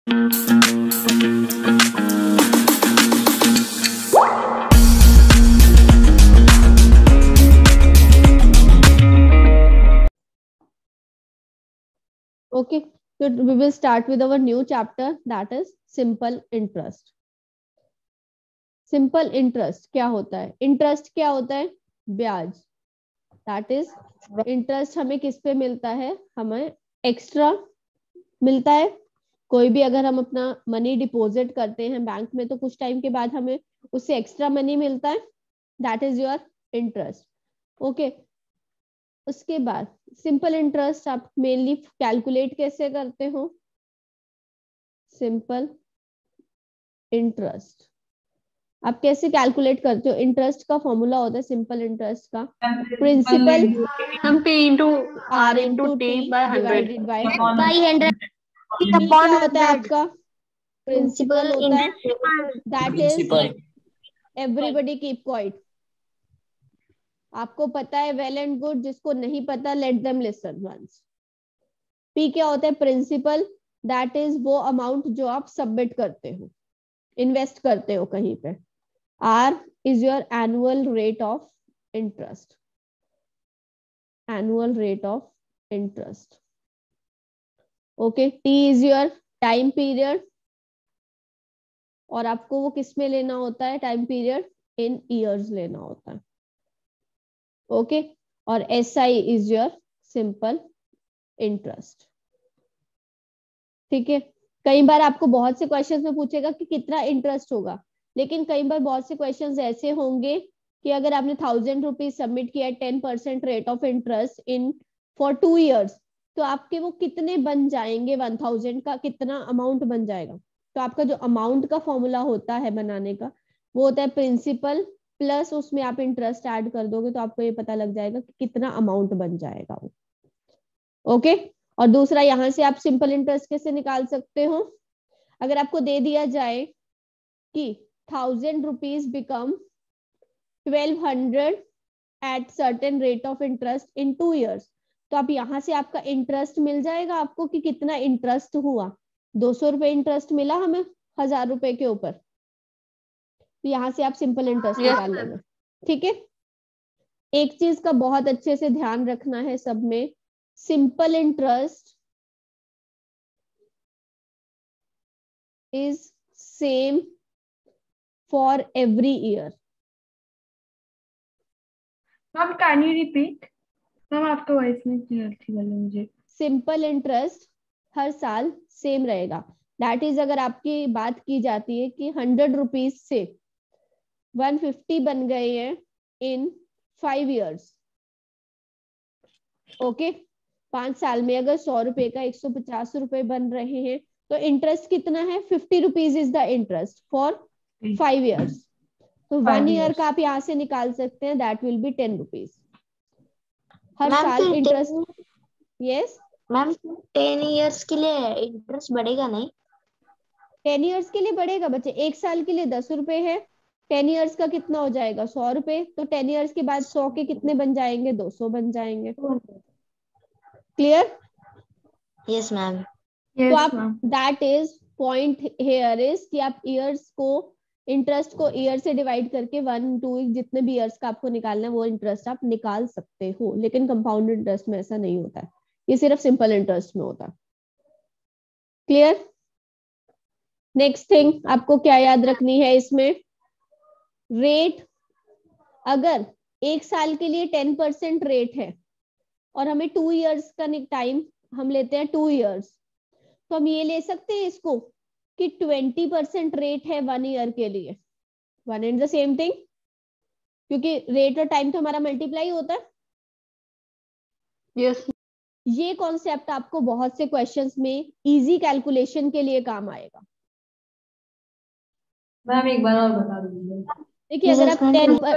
Okay, so we will start with our new chapter, that is simple interest. Simple interest क्या होता है? Interest क्या होता है? ब्याज. दैट इज इंटरेस्ट हमें किस पे मिलता है? हमें एक्स्ट्रा मिलता है. कोई भी अगर हम अपना मनी डिपॉजिट करते हैं बैंक में तो कुछ टाइम के बाद हमें उससे एक्स्ट्रा मनी मिलता है. That is your interest. Okay, उसके बाद सिंपल इंटरेस्ट आप मेनली कैलकुलेट कैसे करते हो? सिंपल इंटरेस्ट आप कैसे कैलकुलेट करते हो? इंटरेस्ट का फॉर्मूला होता है सिंपल इंटरेस्ट का, प्रिंसिपल हम P into R into T divided by 100. क्या होता है आपका? प्रिंसिपल होता है. That is everybody keep quiet. आपको पता है, वेल एंड गुड. जिसको नहीं पता let them listen once. P क्या होता है? प्रिंसिपल. दैट इज वो अमाउंट जो आप सबमिट करते हो, इन्वेस्ट करते हो कहीं पे. R is your annual rate of interest. Annual rate of interest. Okay. T is your time period. और आपको वो किस में लेना होता है? टाइम पीरियड इन इयर्स लेना होता है. ओके. और SI is your simple interest. ठीक है. कई बार आपको बहुत से क्वेश्चंस में पूछेगा कि कितना इंटरेस्ट होगा, लेकिन कई बार बहुत से क्वेश्चंस ऐसे होंगे कि अगर आपने 1000 रुपीज सबमिट किया 10% rate of interest in for 2 years, तो आपके वो कितने बन जाएंगे? 1000 का कितना अमाउंट बन जाएगा? तो आपका जो अमाउंट का फॉर्मूला होता है बनाने का, वो होता है प्रिंसिपल प्लस उसमें आप इंटरेस्ट ऐड कर दोगे तो आपको ये पता लग जाएगा कि कितना अमाउंट बन जाएगा वो. ओके. और दूसरा, यहां से आप सिंपल इंटरेस्ट कैसे निकाल सकते हो? अगर आपको दे दिया जाए कि 1000 rupees become 1200 at certain rate of interest in 2 years, तो आप यहां से आपका इंटरेस्ट मिल जाएगा आपको कि कितना इंटरेस्ट हुआ. 200 रुपए इंटरेस्ट मिला हमें 1000 रुपए के ऊपर, तो यहां से आप सिंपल इंटरेस्ट निकाल लेना. ठीक है. एक चीज का बहुत अच्छे से ध्यान रखना है सब में, simple interest is same for every year. Ma'am can you repeat? Ma'am आपका वॉइस नहीं क्लियर थी, बोलो मुझे. सिंपल इंटरेस्ट हर साल सेम रहेगा. दैट इज अगर आपकी बात की जाती है कि 100 रुपीज से 150 बन गए हैं इन 5 years. ओके. 5 साल में अगर 100 रुपए का 150 रुपए बन रहे हैं तो इंटरेस्ट कितना है? 50 rupees is the interest for 5 years. तो 1 year का आप यहाँ से निकाल सकते हैं. दैट विल बी 10 रुपीज हर साल इंटरेस्ट. यस मैम 10 years के लिए इंटरेस्ट बढ़ेगा नहीं? 10 years के लिए बढ़ेगा बच्चे. 1 साल के लिए 10 रुपए है. 10 years का कितना हो जाएगा? 100 रुपए. तो 10 years के बाद 100 के कितने बन जाएंगे? 200 बन जाएंगे. क्लियर? Yes ma'am. तो आप that is point here is कि आप ईयर्स को, इंटरेस्ट को ईयर से डिवाइड करके 1 2 जितने भी ईयर्स का आपको निकालना है वो इंटरेस्ट आप निकाल सकते हो. लेकिन कंपाउंड इंटरेस्ट में ऐसा नहीं होता है, ये सिर्फ सिंपल इंटरेस्ट में होता है. क्लियर? नेक्स्ट थिंग आपको क्या याद रखनी है इसमें? रेट. अगर 1 साल के लिए 10% रेट है और हमें 2 years का टाइम हम लेते हैं 2 years, तो हम ये ले सकते हैं इसको कि 20% रेट है 1 year के लिए. One and the same thing, क्योंकि रेट और टाइम तो हमारा मल्टीप्लाई होता है. यस. ये कॉन्सेप्ट आपको बहुत से क्वेश्चंस में इजी कैलकुलेशन के लिए काम आएगा. मैम एक बार और बता दीजिए. देखिए, अगर आप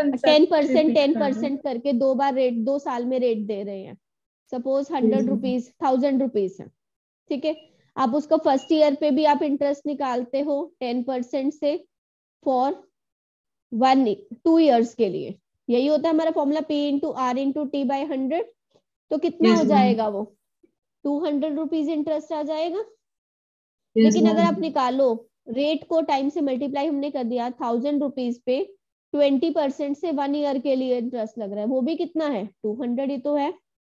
10% करके 2 बार रेट 2 साल में रेट दे रहे हैं, सपोज 100 रुपीज 1000 रुपीज है. ठीक है. आप उसका फर्स्ट ईयर पे भी आप इंटरेस्ट निकालते हो 10% से फॉर 2 years के लिए. यही होता है हमारा formula P into R into T by 100. तो कितना हो जाएगा वो? 200 रुपीज इंटरेस्ट आ जाएगा. लेकिन अगर आप निकालो रेट को टाइम से मल्टीप्लाई हमने कर दिया 1000 रुपीज पे 20% से 1 ईयर के लिए इंटरेस्ट लग रहा है, वो भी कितना है 200 ही तो है।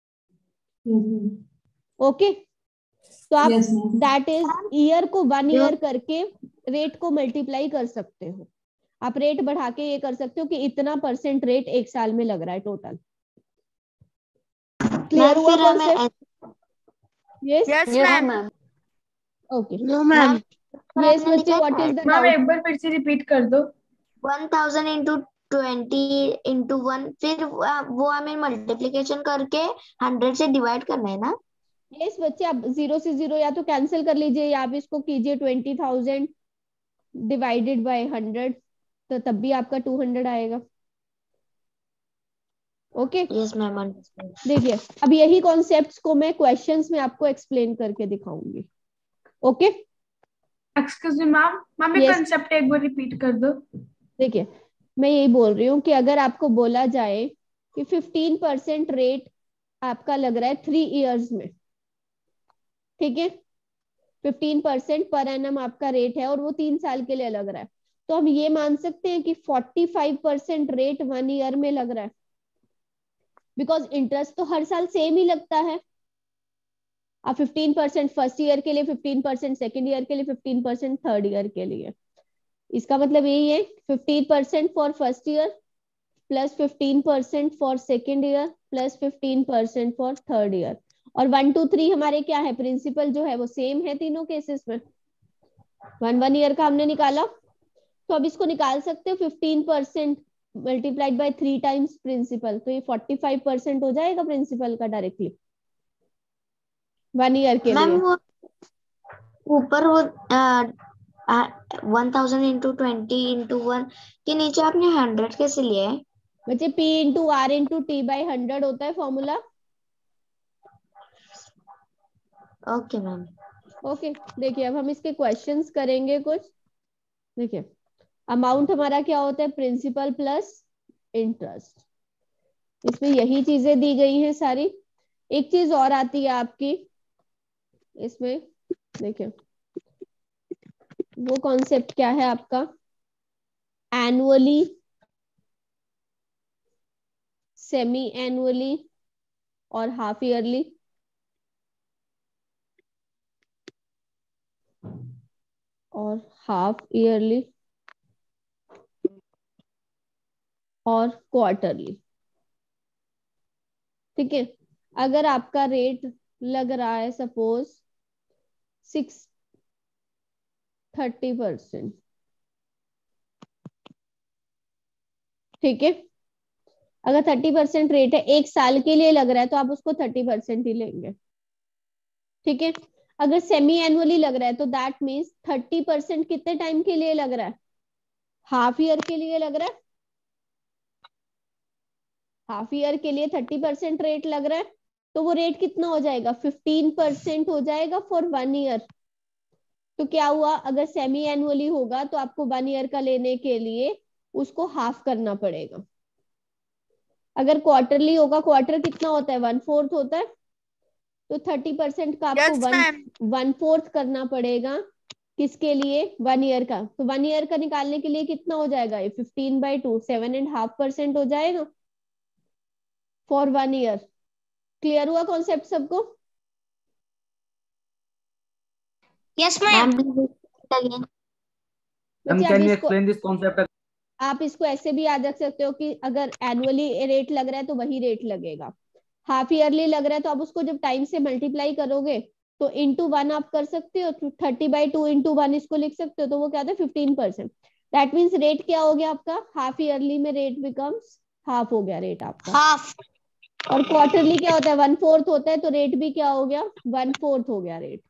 ओके तो आप दैट इज ईयर को 1 ईयर करके रेट को मल्टीप्लाई कर सकते हो। आप रेट बढ़ा के ये कर सकते हो कि इतना परसेंट रेट एक साल में लग रहा है टोटल। क्लियर हुआ concept? Yes ma'am. Okay no ma'am. Yes बच्चे, what is the ma'am doubt? एक बार फिर से रिपीट कर दो। 1000 इंटू 20 इंटू 1, फिर वो हमें मल्टीप्लीकेशन करके 100 से डिवाइड करना है ना? यस बच्चे, आप 0 से 0 या तो कैंसिल कर लीजिए या आप इसको कीजिए 20,000 डिवाइडेड बाय 100, तो तब भी आपका 200 आएगा। Okay yes ma'am. देखिए अब यही कॉन्सेप्ट्स को मैं क्वेश्चंस में आपको एक्सप्लेन करके दिखाऊंगी। Okay excuse me ma'am, ma'am ये Yes. कंसेप्ट एक बार रिपीट कर दो। देखिए मैं यही बोल रही हूँ कि अगर आपको बोला जाए कि 15% रेट आपका लग रहा है 3 इयर्स में, ठीक है 15% पर एनम आपका रेट है और वो 3 साल के लिए लग रहा है, तो हम ये मान सकते हैं कि 45% रेट 1 ईयर में लग रहा है, बिकॉज इंटरेस्ट तो हर साल सेम ही लगता है। अब 15% फर्स्ट ईयर के लिए, 15% सेकेंड ईयर के लिए, 15% थर्ड ईयर के लिए, इसका मतलब यही है 15% for first year plus 15% for second year plus 15% for third year, और 1 2 3 हमारे क्या है, प्रिंसिपल जो है वो सेम है तीनों केसेस में। 1 ईयर का हमने निकाला, तो अब इसको निकाल सकते हो 15% मल्टीप्लाइड बाय 3 टाइम्स प्रिंसिपल, तो ये 45% हो जाएगा प्रिंसिपल का डायरेक्टली 1 ईयर के मैम लिए। वो ऊपर वो 1000 इंटू 20 इंटू 1 के नीचे आपने 100 कैसे लिया है? बच्चे P into R into T by 100 होता है फॉर्मूला। Okay ma'am. ओके देखिए अब हम इसके क्वेश्चंस करेंगे कुछ। देखिए अमाउंट हमारा क्या होता है, प्रिंसिपल प्लस इंटरेस्ट, इसमें यही चीजें दी गई हैं सारी। एक चीज और आती है आपकी इसमें, देखिए वो कॉन्सेप्ट क्या है आपका, एनुअली, सेमी एनुअली और हाफ ईयरली। और हाफ ईयरली और क्वार्टरली, ठीक है। अगर आपका रेट लग रहा है सपोज 30%, ठीक है, अगर 30% रेट है एक साल के लिए लग रहा है तो आप उसको 30% ही लेंगे, ठीक है। अगर सेमी एनुअली लग रहा है तो दैट मीन्स 30% कितने टाइम के लिए लग रहा है, हाफ ईयर के लिए लग रहा है। हाफ ईयर के लिए 30% रेट लग रहा है, तो वो रेट कितना हो जाएगा, 15% हो जाएगा फॉर 1 ईयर। तो क्या हुआ, अगर सेमी एनुअली होगा तो आपको 1 ईयर का लेने के लिए उसको हाफ करना पड़ेगा। अगर क्वार्टरली होगा, क्वार्टर कितना होता है 1/4 होता है, तो 30% का आपको यस मैम। 1/4 करना पड़ेगा किसके लिए, 1 ईयर का। तो 1 ईयर का निकालने के लिए कितना हो जाएगा, ये 15/2 7.5% हो जाएगा फॉर 1 ईयर। क्लियर हुआ कॉन्सेप्ट सबको? Yes ma'am. बच्चे can you explain this concept? आप इसको ऐसे भी याद रख सकते हो कि अगर एनुअली रेट लग रहा है तो वही रेट लगेगा, हाफ ईयरली लग रहा है तो आप उसको जब टाइम से मल्टीप्लाई करोगे तो इंटू 1 आप कर सकते हो, 30/2 इंटू 1 इसको लिख सकते हो, तो वो क्या था 15%। दैट मीन्स रेट क्या हो गया आपका, हाफ ईयरली में रेट बिकम्स हाफ हो गया रेट आपका, हाफ। और क्वार्टरली क्या होता है 1/4 होता है, तो रेट भी क्या हो गया 1/4 हो गया rate.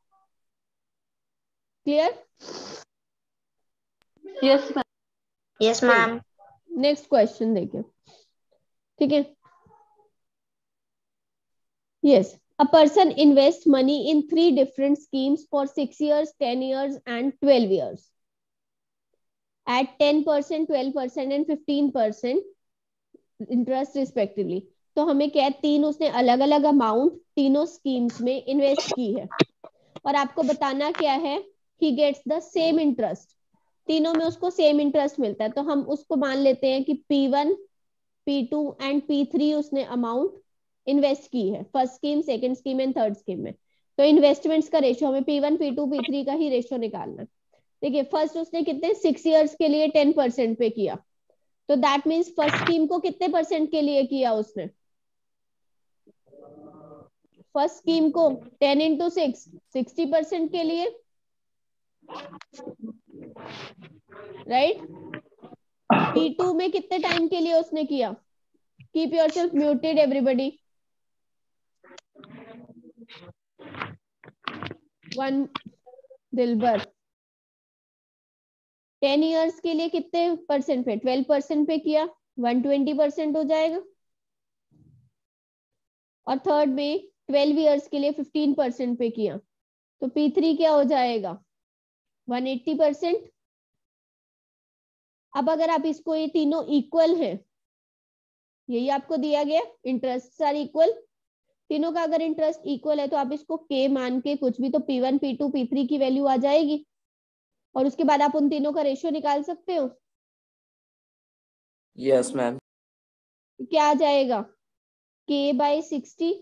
Clear? Yes ma'am. Yes ma'am. Next question देखिए, ठीक है। Yes, a person invests money in 3 different schemes for 6 years, 10 years and 12 years at 10%, 12% and 15% interest respectively. तो हमें क्या है, 3 उसने अलग अलग अमाउंट तीनों स्कीम्स में इन्वेस्ट की है। और आपको बताना क्या है, ही गेट्स द सेम इंटरेस्ट, तीनों में उसको सेम इंटरेस्ट मिलता है। तो हम उसको मान लेते हैं कि P1, P2 एंड P3 उसने अमाउंट इन्वेस्ट की है, first scheme, second scheme and third scheme में। तो इन्वेस्टमेंट्स का रेशियो हमें P1, P2, P3 का ही रेशियो निकालना है। देखिए फर्स्ट उसने कितने 6 इयर्स के लिए 10% पे किया, तो दैट मीन्स फर्स्ट स्कीम को कितने परसेंट के लिए किया उसने, फर्स्ट स्कीम को 10 into 6 60% के लिए, राइट। P2 में कितने टाइम के लिए उसने किया, कीप योरसेल्फ म्यूटेड एवरीबॉडी, 1 दिलबर 10 इयर्स के लिए कितने परसेंट पे, 12% पे किया, 120% हो जाएगा। और थर्ड में 12 इयर्स के लिए 15% पे किया, तो P3 क्या हो जाएगा 180%। अब अगर आप इसको, ये तीनों इक्वल है, यही आपको दिया गया, इंटरेस्ट आर इक्वल, तीनों का अगर इंटरेस्ट इक्वल है तो आप इसको K मान के कुछ भी, तो P1, P2, P3 की वैल्यू आ जाएगी और उसके बाद आप उन तीनों का रेशियो निकाल सकते हो। Yes ma'am. क्या आ जाएगा K/60,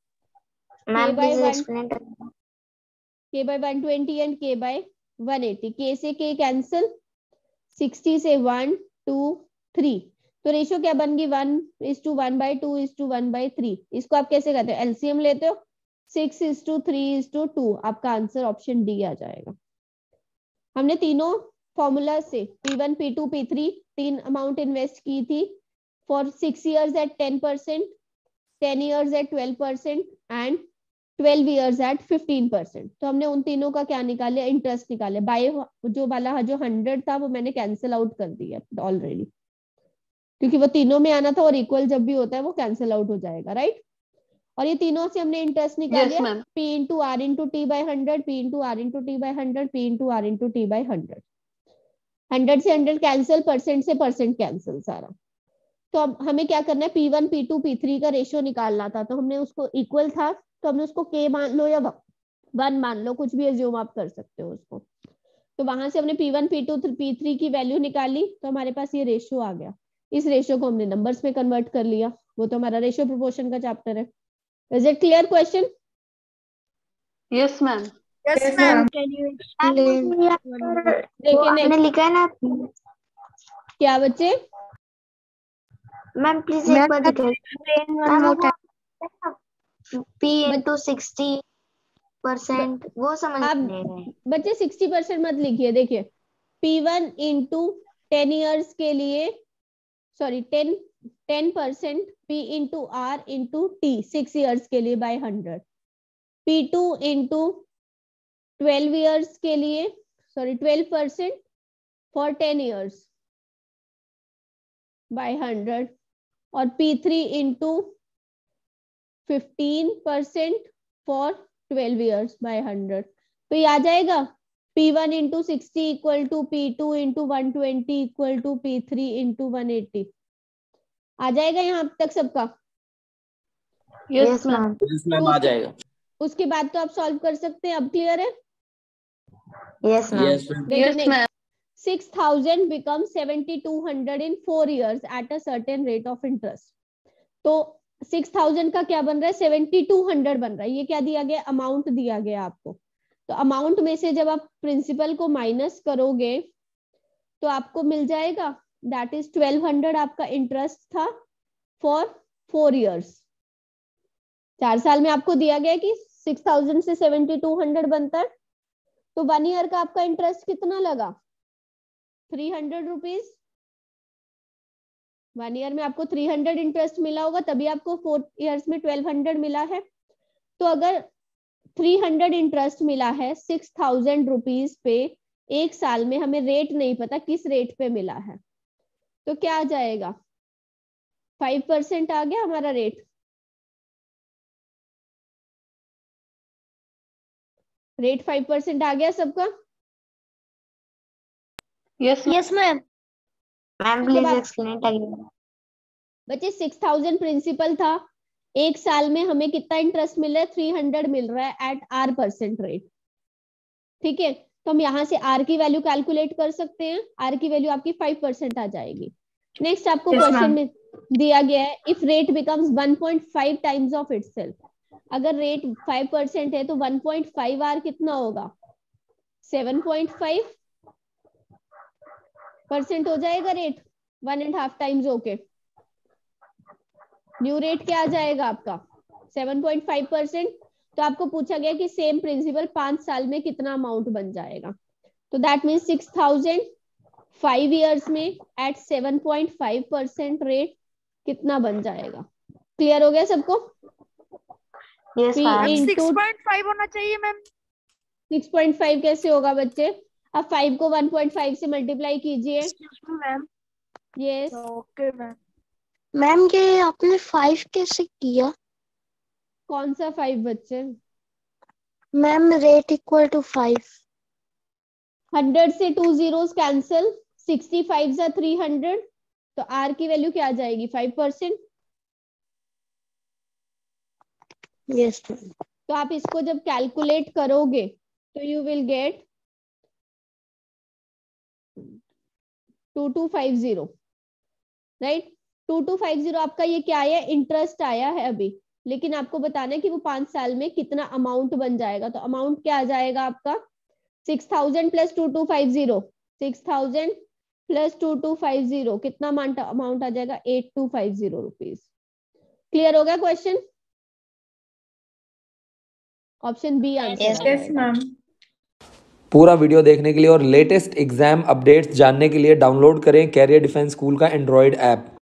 K/120 and K/180, K से K कैंसिल, 60 से 1 2 3, तो रेशियो क्या बन गई 1:1/2:1/3। इसको आप कैसे करते हो, एलसीएम लेते हो, 6:3:2, आपका आंसर ऑप्शन डी आ जाएगा। हमने तीनों फॉर्मूला से P1, P2, P3 तीन अमाउंट इन्वेस्ट की थी, for 6 years at 10%, 10 years at 12% and 12 years at 15%। तो हमने उन तीनों का क्या निकाले, इंटरेस्ट निकाले। बाय जो वाला जो 100 था वो मैंने कैंसिल आउट कर दिया ऑलरेडी, क्योंकि वो तीनों में आना था और इक्वल जब भी होता है वो कैंसिल आउट हो जाएगा, राइट। और ये तीनों से हमने इंटरेस्ट निकाल लिया, P into R into T by 100, P into R into T by 100, P into R into T by 100। 100 से 100 कैंसिल, परसेंट से परसेंट कैंसिल सारा। तो अब हमें क्या करना है, P1, P2, P3 का रेशियो निकालना था, तो हमने उसको इक्वल था तो हमने उसको K मान लो या 1 मान लो, कुछ भी एज्यूम आप कर सकते हो उसको। तो वहां से हमने P1, P2, P3 की वैल्यू निकाली, तो हमारे पास ये रेशियो आ गया। इस रेशियो को हमने नंबर्स में कन्वर्ट कर लिया, वो तो हमारा रेशियो प्रोपोर्शन का चैप्टर है। Is it clear question? Yes ma'am. Yes, ma'am. Can you explain? देखिए आपने लिखा है ना क्या बच्चे, मैम, प्लीज एक बार Explain one more time. P into 60%, वो समझ आप नहीं रहे। बच्चे 60% मत लिखिए। देखिए P1 into 10 इयर्स के लिए, sorry 10% P into R into T 6 years के लिए बाय 100, P2 into 12 इयर्स के लिए, सॉरी 12% फॉर 10 इयर्स बाय 100, और P3 into 15% for 12 years by 100। तो ये आ जाएगा P1 into 60 equal to P2 into 120 equal to P3 into 180। आ जाएगा यहाँ तक सबका? Yes ma'am. यस मैम आ जाएगा। उसके बाद तो आप सॉल्व कर सकते हैं। अब क्लियर है? Yes ma'am. Yes ma'am. देखिए next, 6000 becomes 7200 in 4 years at a certain rate of interest। तो 6000 का क्या बन रहा है, 7200 बन रहा है। ये क्या दिया गया, अमाउंट दिया गया आपको। तो अमाउंट में से जब आप प्रिंसिपल को माइनस करोगे तो आपको मिल जाएगा, दैट इज 1200 आपका इंटरेस्ट था फॉर 4 years। 4 साल में आपको दिया गया कि 6000 से 7200 बनता है, तो 1 ईयर का आपका इंटरेस्ट कितना लगा, 300 रुपीज। 1 ईयर में आपको 300 इंटरेस्ट मिला होगा, तभी आपको 4 इयर्स में 1200 मिला है। तो अगर 300 इंटरेस्ट मिला है 6000 रुपीज पे एक साल में, हमें रेट नहीं पता किस रेट पे मिला है, तो क्या आ जाएगा, 5% आ गया हमारा रेट। रेट 5% आ गया सबका? Yes, ma'am. Ma'am please explain again. बच्चे 6000 प्रिंसिपल था, एक साल में हमें कितना इंटरेस्ट मिल रहा है, 300 मिल रहा है एट R% रेट। ठीक है, तो हम यहाँ से आर की वैल्यू कैलकुलेट कर सकते हैं। आर की वैल्यू आपकी 5% आ जाएगी। नेक्स्ट आपको Yes, क्वेश्चन ma'am. में दिया गया है if rate becomes 1.5 times of itself. अगर रेट 5% है तो 1.5 आर कितना होगा? 7.5% हो जाएगा रेट, 1.5 टाइम्स होके। न्यू रेट क्या आ जाएगा आपका? 7.5%। तो आपको पूछा गया कि सेम प्रिंसिपल 5 साल में कितना अमाउंट बन जाएगा। तो दैट मीन्स 6,000 5 ईयर्स में एट 7.5% रेट कितना बन जाएगा? क्लियर हो गया सबको? Yes ma'am. 6.5 होना चाहिए मैम। 6.5 कैसे होगा बच्चे? अब 5 को 1.5 से मल्टीप्लाई कीजिए। Ma'am yes okay ma'am. Ma'am ये आपने 5 कैसे किया? कौन सा 5 बच्चे? Ma'am rate equal to 5। 100 से 2 zeros कैंसिल, 65 से 300, तो आर की वैल्यू क्या आ जाएगी? 5%। Yes ma'am. तो आप इसको जब कैलकुलेट करोगे तो यू विल गेट 2250, राइट। 2250 आपका ये क्या आया? इंटरेस्ट आया है अभी, लेकिन आपको बताना है कि वो 5 साल में कितना अमाउंट बन जाएगा। तो अमाउंट क्या आ जाएगा आपका? 6,000 प्लस 2250, 6,000 प्लस 2250 कितना अमाउंट आ जाएगा? 8250 रुपीज। क्लियर हो गया question? Option B answer. Yes, ma'am. पूरा वीडियो देखने के लिए और लेटेस्ट एग्जाम अपडेट्स जानने के लिए डाउनलोड करें कैरियर डिफेंस स्कूल का एंड्रॉयड ऐप।